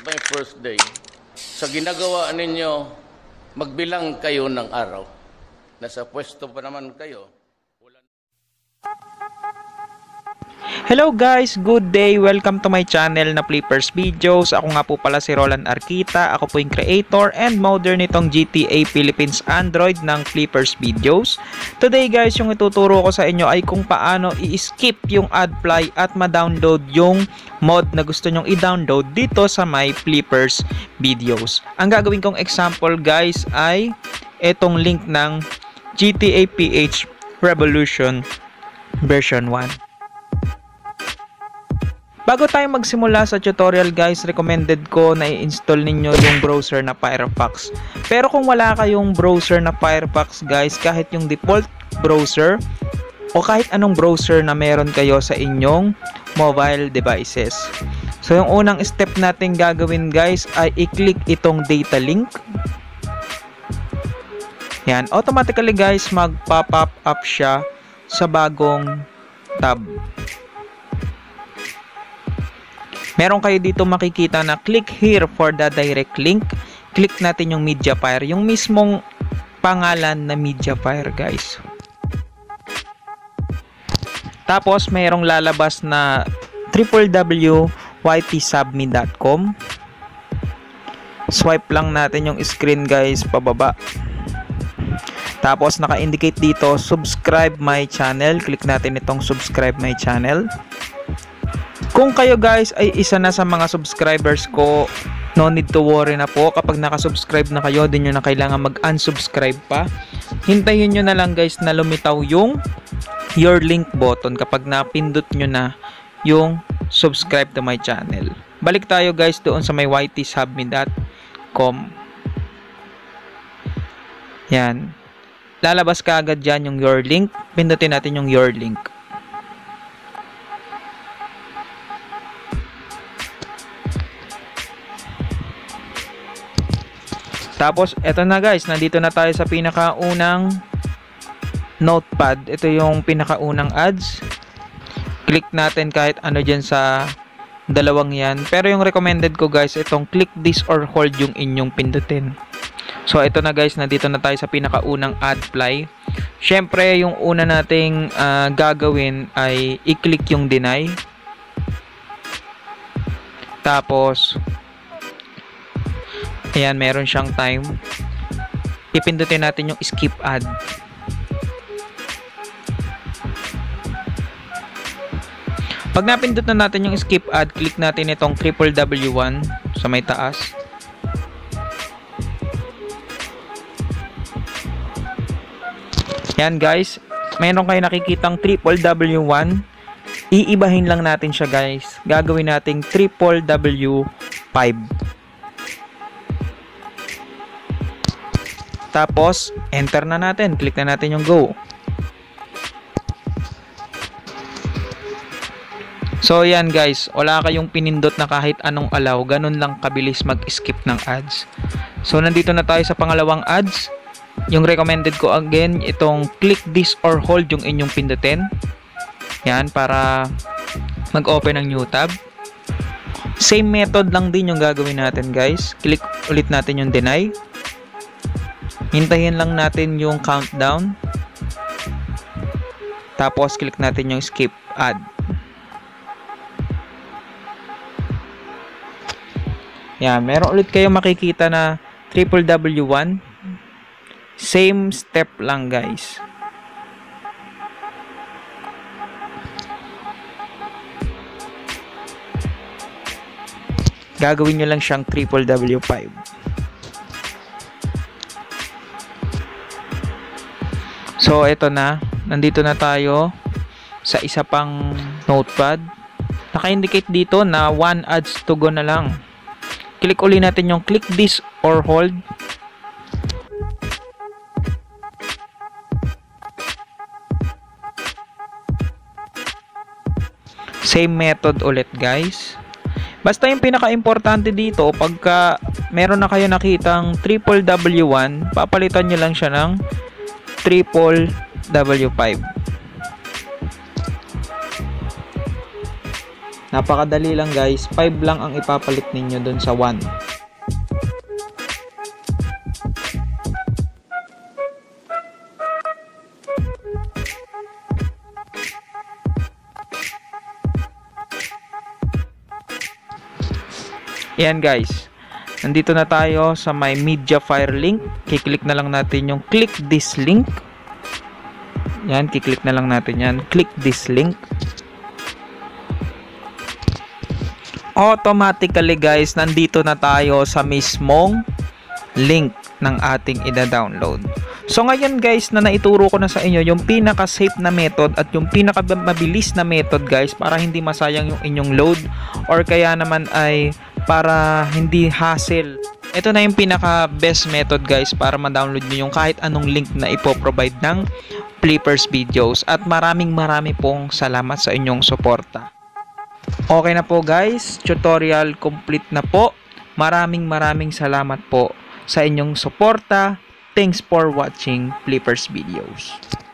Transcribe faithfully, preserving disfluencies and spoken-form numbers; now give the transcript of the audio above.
my first day, sa ginagawa ninyo, magbilang kayo ng araw. Nasa pwesto pa naman kayo. Hello guys, good day! Welcome to my channel na Flippers Videos. Ako nga po pala si Roland Arquita. Ako po yung creator and modder nitong G T A Philippines Android ng Flippers Videos. Today guys, yung ituturo ko sa inyo ay kung paano i-skip yung AdFly at ma-download yung mod na gusto nyong i-download dito sa my Flippers Videos. Ang gagawin kong example guys ay itong link ng G T A P H Revolution version one. Bago tayo magsimula sa tutorial guys, recommended ko na i-install ninyo yung browser na Firefox. Pero kung wala kayong browser na Firefox guys, kahit yung default browser o kahit anong browser na meron kayo sa inyong mobile devices. So yung unang step natin gagawin guys ay i-click itong data link. Yan, automatically guys mag-pop up up siya sa bagong tab. Meron kayo dito makikita na click here for the direct link. Click natin yung Mediafire, yung mismong pangalan na Mediafire guys. Tapos mayroong lalabas na w w w dot y t sub me dot com. Swipe lang natin yung screen guys pababa. Tapos naka-indicate dito subscribe my channel. Click natin itong subscribe my channel. Kung kayo guys ay isa na sa mga subscribers ko, no need to worry na po. Kapag nakasubscribe na kayo, din nyo na kailangan mag-unsubscribe pa. Hintayin nyo na lang guys na lumitaw yung your link button kapag napindot nyo na yung subscribe to my channel. Balik tayo guys doon sa may y t sub me dot com. Yan. Lalabas ka agad dyan yung your link. Pindutin natin yung your link. Tapos, eto na guys, nandito na tayo sa pinakaunang notepad. Ito yung pinakaunang ads. Click natin kahit ano dyan sa dalawang yan. Pero yung recommended ko guys, itong click this or hold yung inyong pindutin. So, ito na guys, nandito na tayo sa pinakaunang AdFly. Syempre, yung una nating uh, gagawin ay i-click yung deny. Tapos, ayan, meron siyang time. Pipindutin natin yung skip ad. Pag napindot na natin yung skip ad, click natin itong w w w one sa may taas. Yan guys, meron kayo nakikitang w w w one. Iibahin lang natin siya guys. Gagawin nating w w w five. Tapos, enter na natin. Click na natin yung go. So, yan guys. Wala kayong pinindot na kahit anong allow. Ganun lang kabilis mag-skip ng ads. So, nandito na tayo sa pangalawang ads. Yung recommended ko again, itong click this or hold yung inyong pindutin. Yan, para mag-open ng new tab. Same method lang din yung gagawin natin guys. Click ulit natin yung deny. Hintayin lang natin yung countdown. Tapos click natin yung skip ad. Yan, meron ulit kayo makikita na w w w one. Same step lang guys. Gagawin nyo lang siyang w w w five. So, ito na. Nandito na tayo sa isa pang notepad. Naka-indicate dito na one ads to go na lang. Click uli natin yung click this or hold. Same method ulit guys. Basta yung pinaka-importante dito, pagka meron na kayo nakitang w w w one, papalitan nyo lang siya ng w w w five. Napakadali lang guys, five lang ang ipapalit ninyo dun sa one. Yan guys, nandito na tayo sa may Mediafire link. Kiklik na lang natin yung click this link. Yan, kiklik na lang natin yan. Click this link. Automatically guys, nandito na tayo sa mismong link ng ating ida-download. So ngayon guys, na naituro ko na sa inyo yung pinaka-safe na method at yung pinaka-mabilis na method guys, para hindi masayang yung inyong load or kaya naman ay para hindi hassle. Ito na yung pinaka-best method guys para ma-download nyo yung kahit anong link na ipoprovide ng Flippers Videos. At maraming marami pong salamat sa inyong suporta. Okay na po guys, tutorial complete na po. Maraming maraming salamat po sa inyong suporta. Thanks for watching Flippers Videos.